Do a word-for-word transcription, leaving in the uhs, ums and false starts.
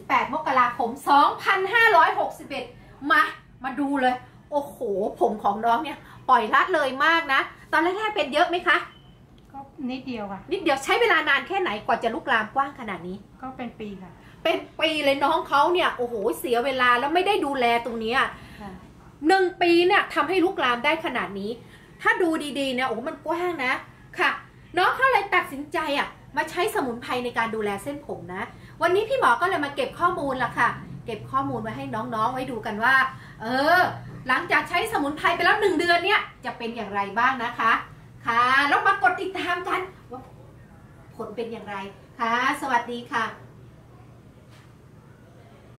แปดมกราคมสองพันห้าร้อยหกสิบเอ็ดมามาดูเลยโอ้โหผมของน้องเนี่ยปล่อยละเลยมากนะตอนแรกๆเป็นเยอะไหมคะก็นิดเดียวค่ะนิดเดียวใช้เวลานานแค่ไหนกว่าจะลุกลามกว้างขนาดนี้ก็เป็นปีค่ะเป็นปีเลยน้องเขาเนี่ยโอ้โหเสียเวลาแล้วไม่ได้ดูแลตรงนี้หนึ่งปีเนี่ยทำให้ลุกลามได้ขนาดนี้ถ้าดูดีๆเนี่ยโอ้มันกว้างนะค่ะน้องเขาเลยตัดสินใจอ่ะมาใช้สมุนไพรในการดูแลเส้นผมนะวันนี้พี่หมอก็เลยมาเก็บข้อมูลละค่ะเก็บข้อมูลไว้ให้น้องๆไว้ดูกันว่าเออหลังจากใช้สมุนไพรไปแล้วหนึ่งเดือนเนี่ยจะเป็นอย่างไรบ้างนะคะค่ะแล้วมากดติดตามกันว่าผลเป็นอย่างไรค่ะสวัสดีค่ะ